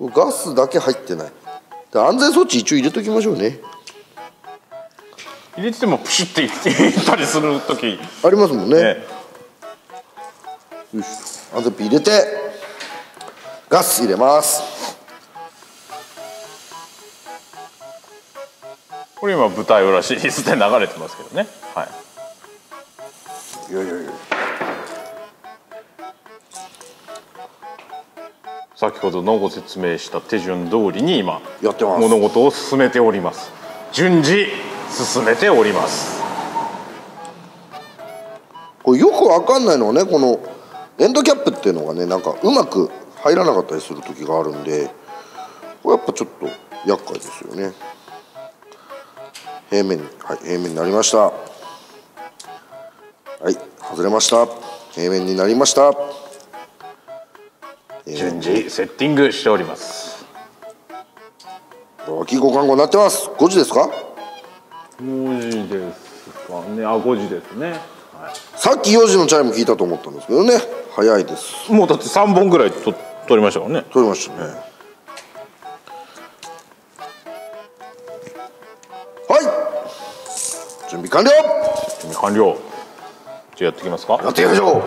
ガスだけ入ってない。安全装置一応入れときましょうね。 入れててもプシュっていったりする時ありますもんね。よし、安全ピン入れてガス入れます。 これ今舞台裏シリーズで流れてますけどね。はい。 いやいやいや。 先ほどのご説明した手順通りに今やってます。 物事を進めております。順次進めております。 これよくわかんないのはね、このエンドキャップっていうのがね、なんかうまく入らなかったりする時があるんで、これやっぱちょっと厄介ですよね。平面に、はい、平面になりました。はい、外れました。平面になりました。 順次セッティングしております。 脇互換語になってます。5時ですか ？5時ですかね。あ、5時ですね。はい、 さっき4時のチャイム聞いたと思ったんですけどね。早いです。 もうだって3本ぐらい取りましたからね。 取りましたね。はい、準備完了。 準備完了。じゃあやっていきますか。 やっていきましょう。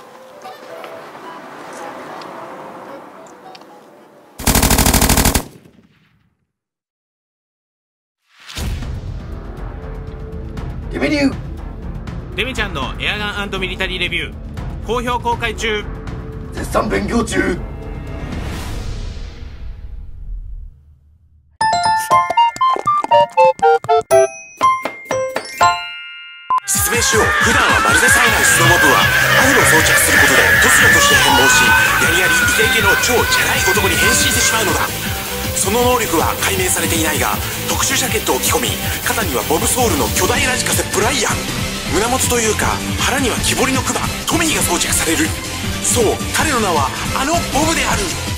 レビュー。 デミちゃんのエアガン&ミリタリーレビュー好評公開中。 絶賛勉強中。 説明しよう。普段はまるで冴えないスノモブはアフロを装着することでトスラとして変貌し、やりやりイケイケの超チャラい男に変身してしまうのだ。その能力は解明されていないが、特殊ジャケットを着込み、肩にはボブソウルの巨大ラジカセブライアン、胸元というか腹には木彫りのクマトミーが装着される。そう、彼の名はあのボブである。